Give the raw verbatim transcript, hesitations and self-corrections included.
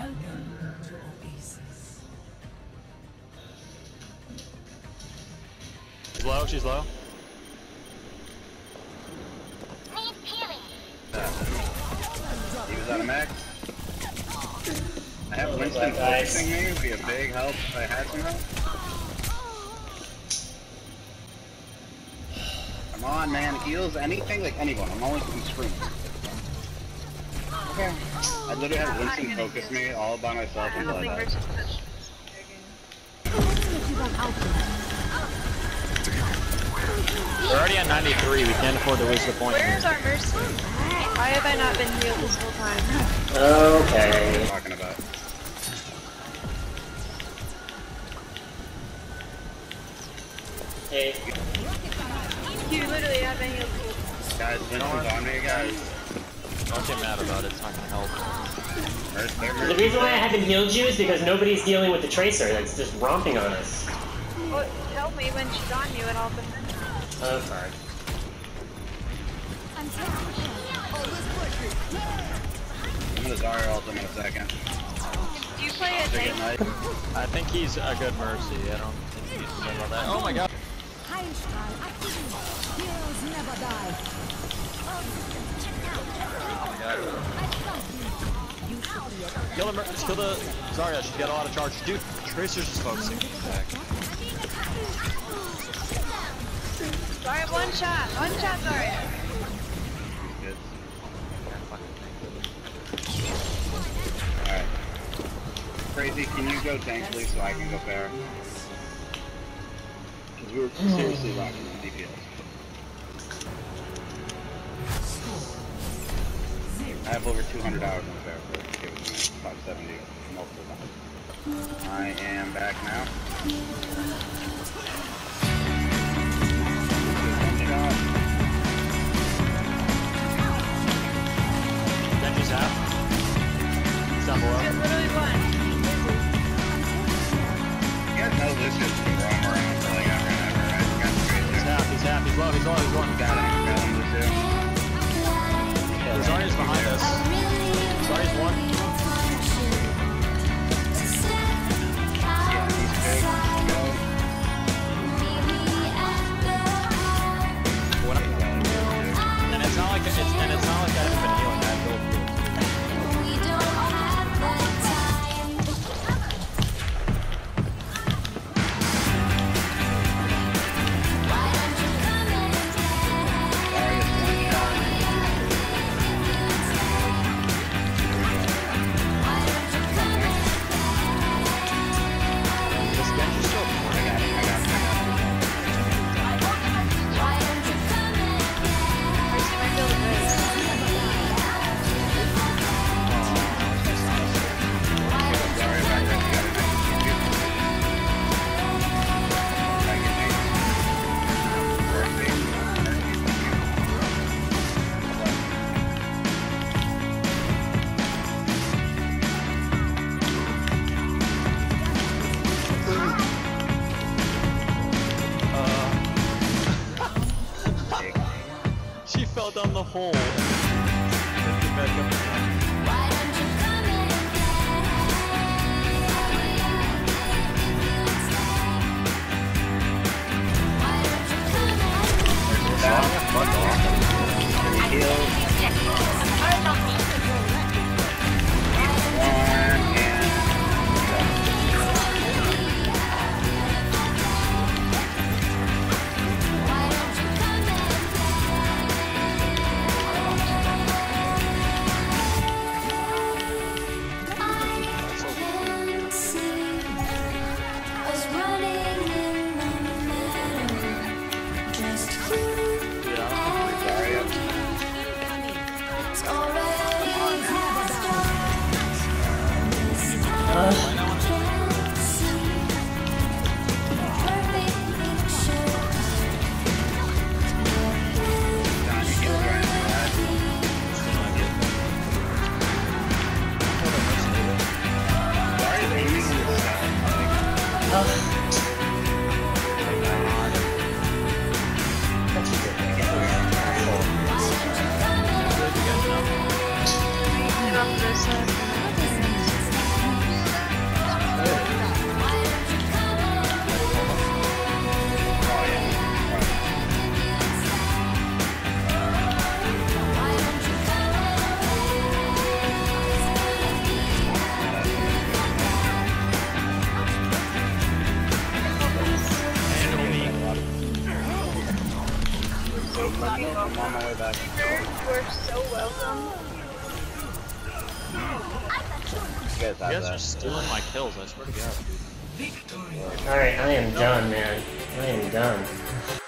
She's low, she's low. He was out of max. I have Winston focusing me, would be a big help if I had some help. Come on, man, heals, anything, like anyone, I'm always on screen. Okay. I literally had Winston focus me all by myself until I died. We're already at ninety-three, we can't afford to waste the point. Where's our mercy? Why have I not been healed this whole time? Okay. What are you talking about? Hey. You literally have been healed. Guys, Winston's on me, guys. Don't get mad about it, it's not gonna help. Where's their The mercy? reason why I haven't healed you is because nobody's dealing with the Tracer that's just romping on us. Well, help me when she's on you and I'll defend her. Oh, sorry. I'm gonna Zarya ult him in a second. Do you play a tank? I think he's a good mercy, I don't think he's good about that. Oh my god! Heroes never die. Oh my god. Kill him, just kill the Zarya, she's got a lot of charge. Dude, Tracer's just focusing. Zarya, one shot! One shot, Zarya! Good. Alright. Crazy, can you go tank please so I can go fair? Because we were seriously rocking on D P S. I have over two hundred hours on the fair for it. It was five seventy multiple times. I am back now. Genji's half. He's down below. There's literally one. You guys know this is the wrong around for like ever and ever, right? You got the crazy. He's half, he's half, he's low, he's low, he's low. Got him, got him, Lucio. Zarya's behind us. Zarya's one. Yeah, he's big. Go. What I'm, and it's not like it's and it's not like I haven't been healing that build. Down the hole. back. You are so welcome. You guys You have guys are that. stealing my kills, I swear to God, dude. Alright, I am done, man. I am done.